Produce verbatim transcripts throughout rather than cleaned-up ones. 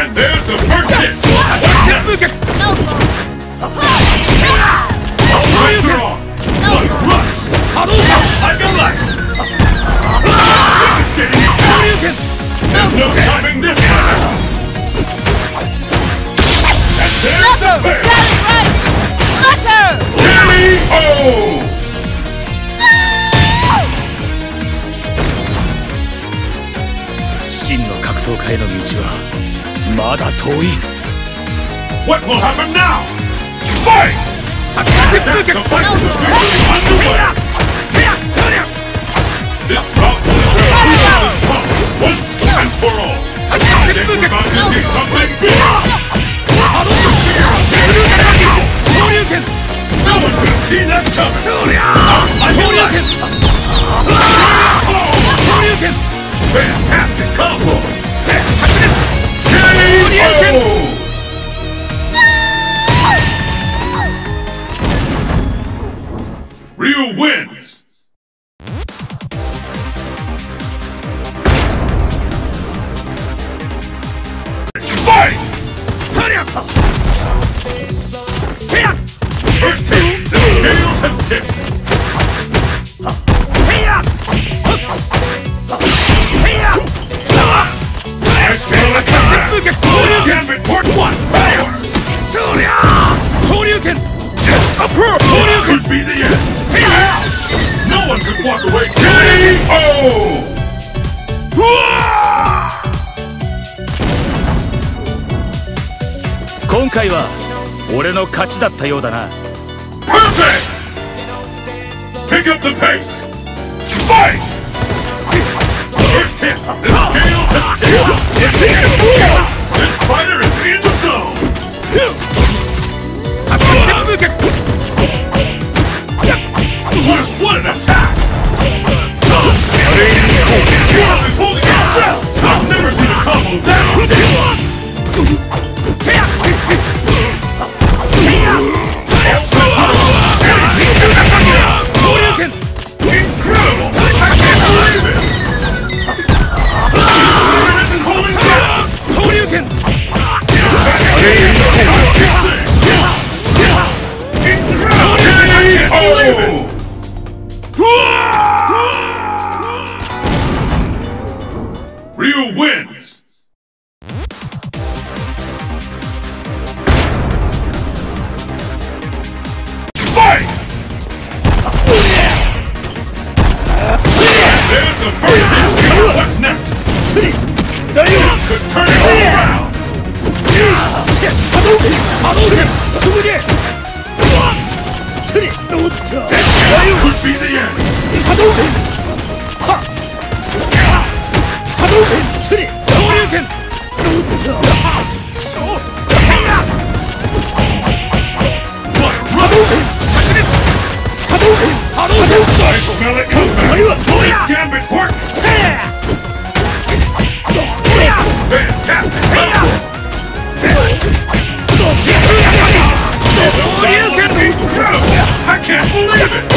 And there's the first hit! Elbow! Lights are on! Blood rush! Like a light! Devastating! There's no stopping this one! And there's the bear! K O! 真の格闘家への道はまだ遠い。 What will happen now? Fight! The fight is officially underway! This bout will determine who is strongest once and for all. I think we're about to see something big! No one could have seen that coming! Like a light! Fantastic combo! K O! Ryu wins! Fight! First hit, the scales have tipped! I feel like a Gambit Port one power! Could be the end! No one could walk away! K O! 今回は俺の勝ちだったようだな。 Perfect! Pick up the pace! Fight! First hit! The scales have tipped! This fighter is in the zone! What an attack! One is holding his breath! I've never seen a combo that intense! Incredible! I can't believe it! It isn't holding down! Incredible! I can't believe it! Ryu wins! Fight! There's the first hit! What's next? This could turn it all around! That could be the end! I smell it coming! Police Gambit Port! Fantastic combo! Incredible! I can't believe it!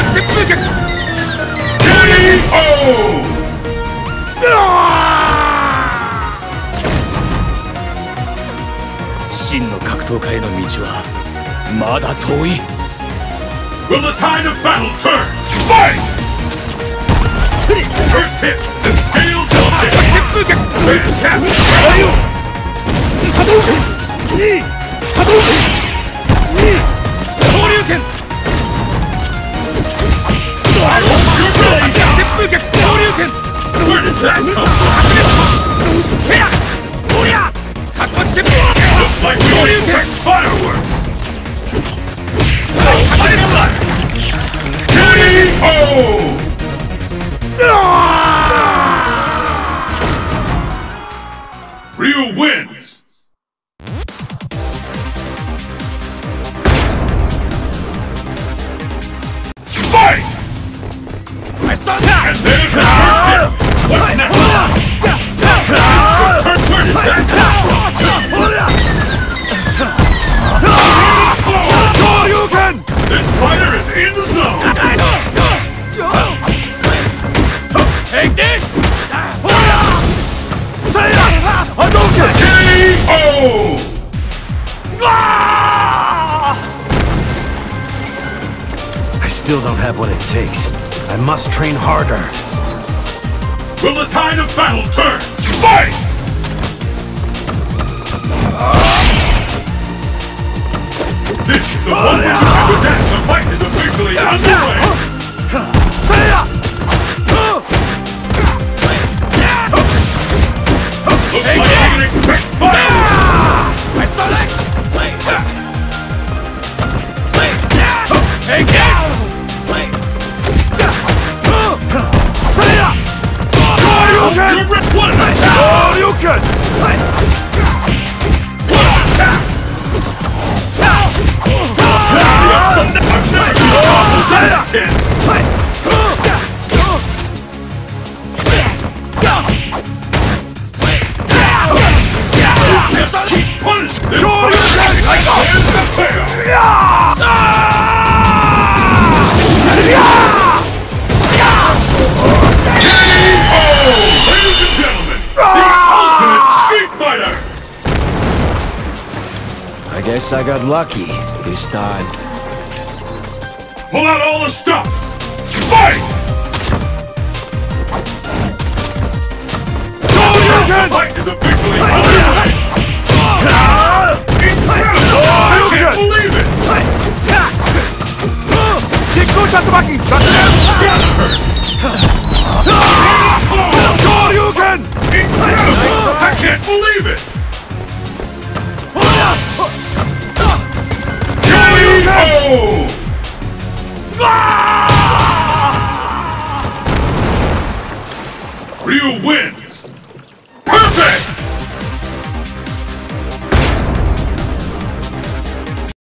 K O! 真の格闘家への道はまだ遠い。 Will the tide of battle turn? Fight! First hit, the scales will tip. Fantastic! Where did that come from? Looks like we only expect fireworks! K O! Ryu wins! Fight! I saw that! And there's the first hit! What's next? Where did that come from? This fighter is in the zone! Take this! Hadouken! still don't have what it takes. I must train harder. Will the tide of battle turn? Fight! This is the one where you have to dance. The fight is officially underway! Looks like you can expect fire! I select! Engage! You're ripped one attack! Keep punishing this Ladies and gentlemen, the ultimate Street Fighter! I guess I got lucky this time. Pull out all the stops! Fight! The fight is officially underway! Incredible! I can't believe it! Gotta hurt! Incredible! I can't believe it! K O! Ryu wins!